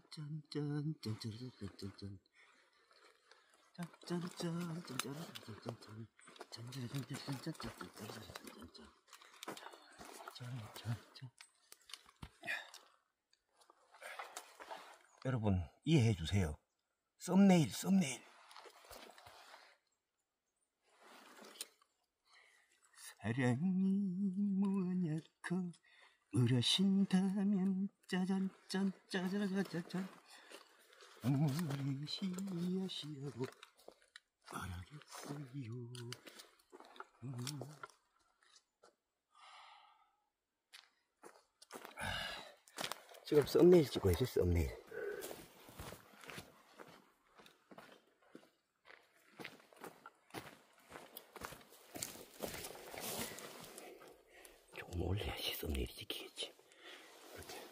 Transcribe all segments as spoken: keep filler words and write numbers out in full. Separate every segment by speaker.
Speaker 1: 짠짠짠짠짠짠짠 여러분 이해해 주세요. 썸네일 썸네일. 사랑이 뭐냐고 우려신다면 짜잔짠 짜자자자잔 눈물이 시야시야고 말하겠어요. 음. 지금 썸네일 찍고 있어요. 썸네일. 조금 올려야지 썸네일이 찍히겠지. 이렇게.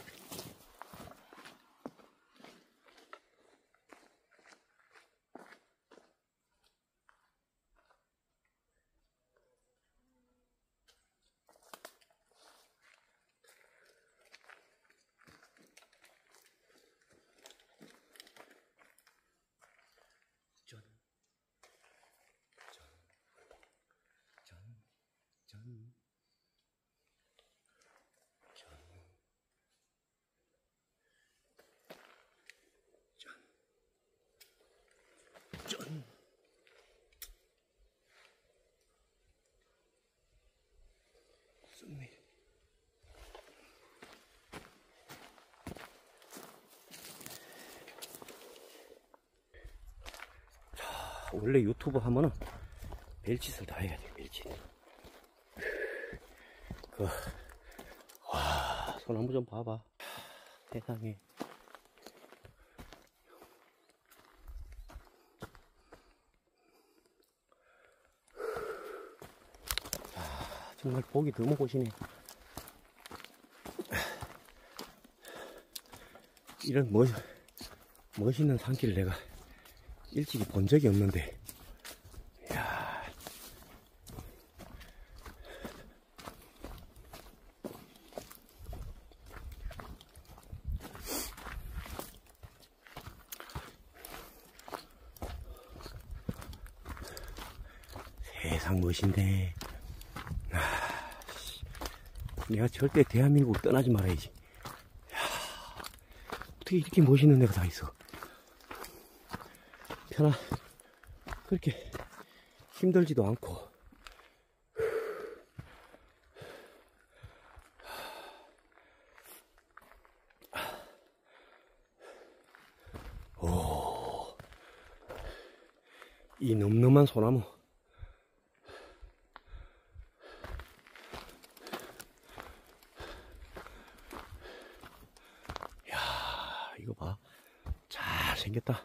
Speaker 1: 전, 전, 전, 전. 전 썸네일. 자, 원래 유튜브 하면은 별짓을 다 해야 돼. 별짓. 그, 와, 소나무 좀 봐봐. 세상에. 정말 보기 드문 곳이네. 이런 멋, 멋있는 산길을 내가 일찍이 본 적이 없는데, 이야. 세상 멋인데. 내가 절대 대한민국을 떠나지 말아야지. 이야, 어떻게 이렇게 멋있는 데가 다 있어. 편하, 그렇게 힘들지도 않고. 오, 이 늠름한 소나무. 이거 봐. 잘 생겼다.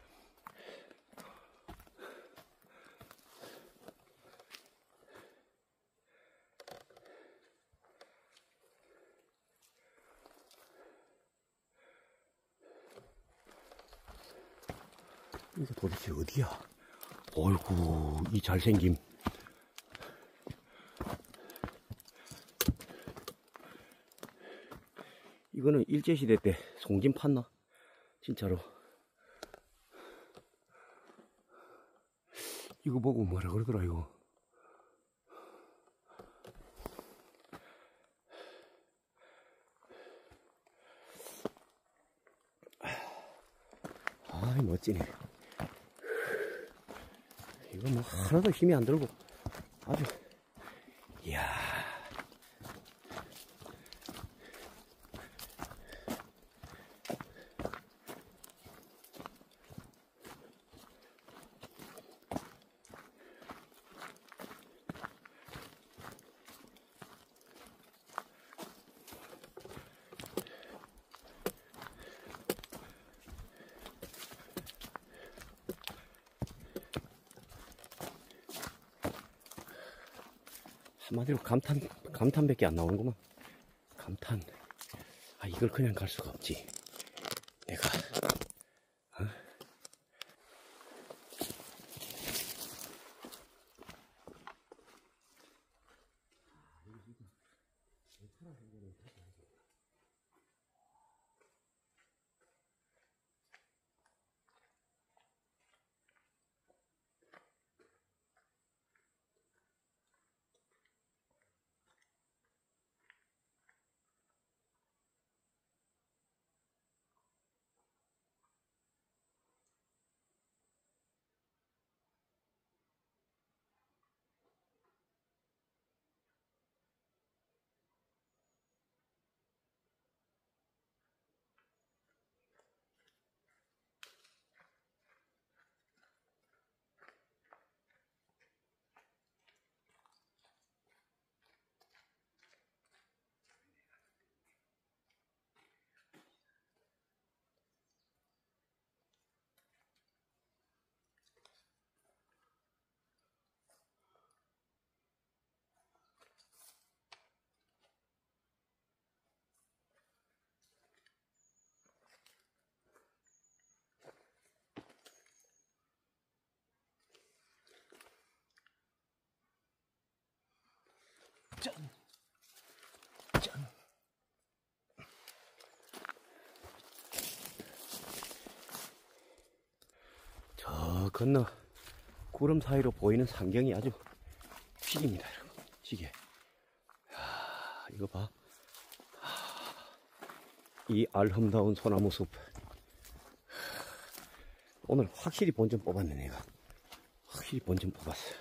Speaker 1: 이게 도대체 어디야? 어이구, 이 잘생김. 이거는 일제시대 때 송진 팠나? 진짜로. 이거 보고 뭐라 그러더라, 이거. 아이, 멋지네. 이거 뭐 하나도 힘이 안 들고 아주, 이야. 한마디로 감탄, 감탄밖에 안 나오는구만. 감탄. 아, 이걸 그냥 갈 수가 없지. 내가, 어? 건너 구름 사이로 보이는 상경이 아주 픽입니다. 지게. 야, 이거 봐. 이 알흠다운 소나무 숲. 오늘 확실히 본전 뽑았네, 내가. 확실히 본전 뽑았어.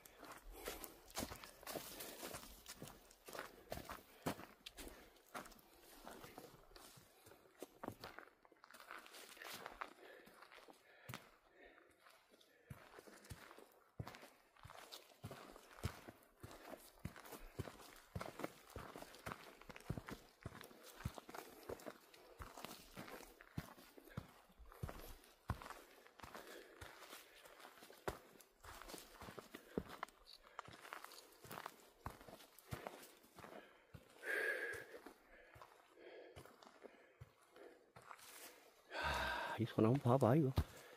Speaker 1: 이 소나무 봐봐, 이거.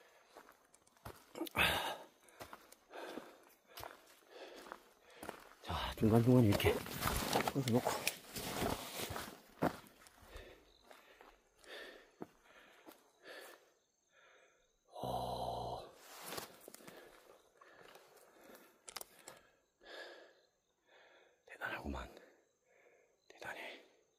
Speaker 1: 자, 중간중간 이렇게 꽂아 놓고. 오. 대단하구만. 대단해.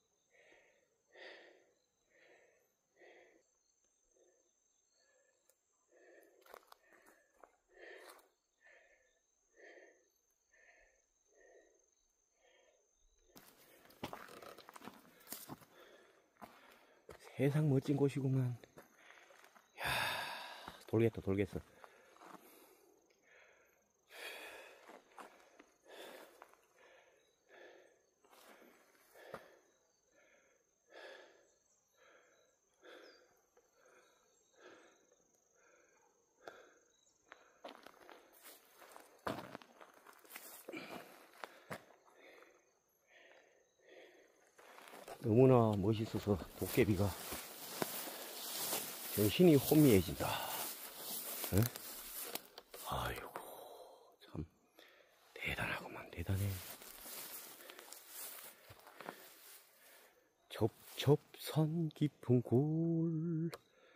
Speaker 1: 세상 멋진 곳이구만. 이야, 돌겠다, 돌겠어. 너무나 멋있어서 도깨비가 정신이 혼미해진다. 에? 아이고, 참 대단하구만. 대단해. 첩첩산 깊은 굴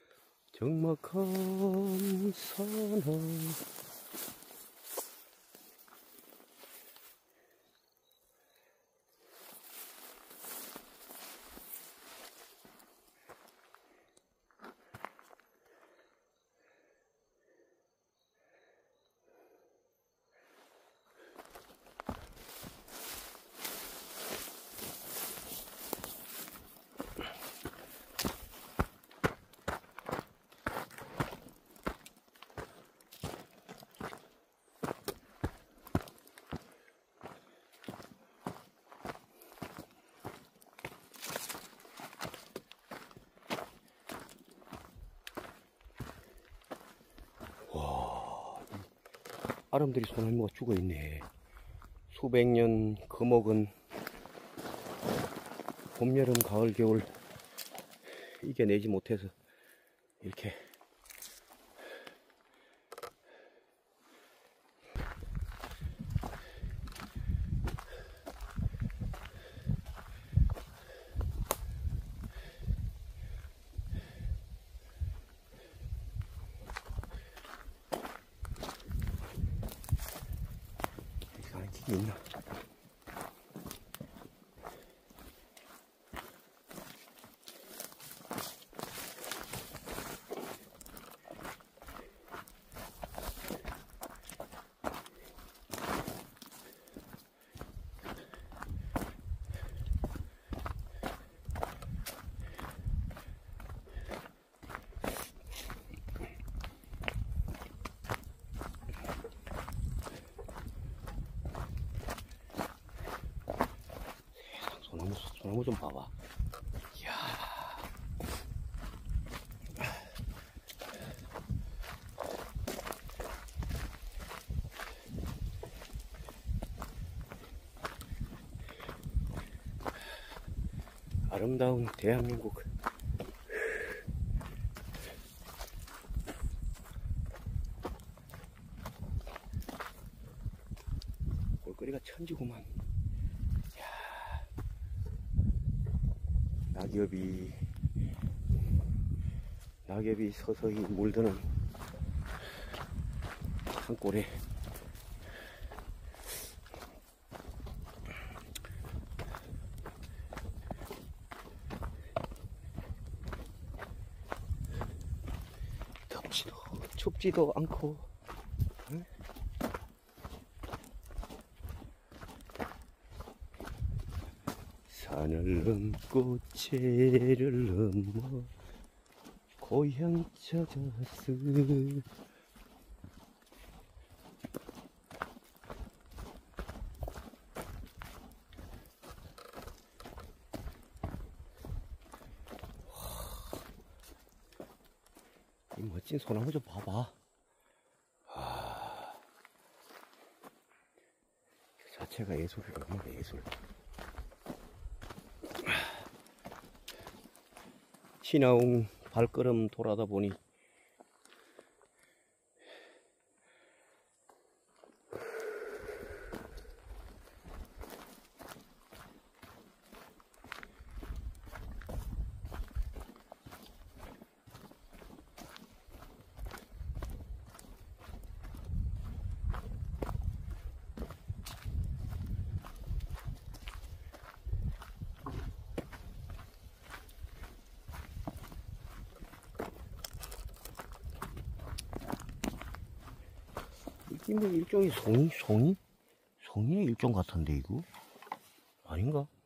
Speaker 1: 적막한 산하. 아름드리 소나무가 죽어 있네. 수백 년 거목은 봄, 여름, 가을, 겨울 이겨내지 못해서 이렇게 있나? 소나무, 소나무 좀 봐봐. 이야. 아름다운 대한민국. 볼거리가 천지구만. 낙엽이 낙엽이 서서히 물드는 산골에 덥지도 춥지도 않고 응? 산을 넘고 채를 넘어 고향 찾았어. 이 멋진 소나무 좀 봐봐. 아, 그 자체가 예술이다. 예술. 신하웅 발걸음 돌아다 보니 이게 뭐 일종의 송이? 송이? 송이의 일종 같은데 이거? 아닌가?